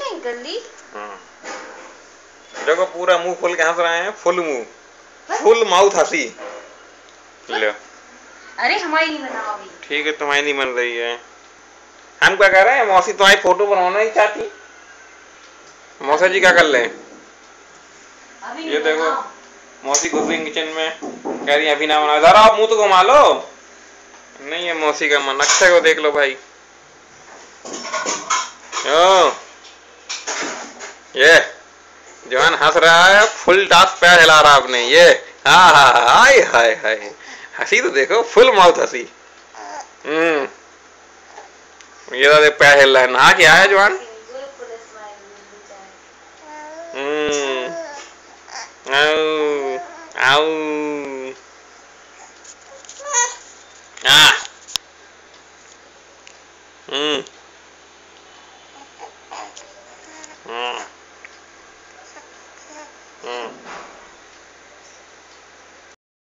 कर ली। देखो पूरा मुंह खोल के हंस रहे हैं, फुल मुंह, फुल माउथ हंसी। लो अरे हमारी नहीं बनाओ अभी। ठीक है, तुम्हारी नहीं बन रही है। हम क्या कह रहे हैं, मौसी तुम्हारी फोटो बनवाना ही चाहती। मौसा जी क्या कर ले? ये देखो मौसी घुस गई किचन में, कह रही अभी ना बना। जरा मुंह तो घुमा लो। नहीं है मौसी का मन। अक्षय को देख लो भाई। ओ ये जवान हंस रहा है, फुल टास्क पैर हिला रहा आपने। ये हाँ हाँ हाय हाय हाय, हंसी तो देखो, फुल माउथ हंसी। ये तो पैर हिल रहा है। नहा के आया जवान। आओ आओ आ हम्म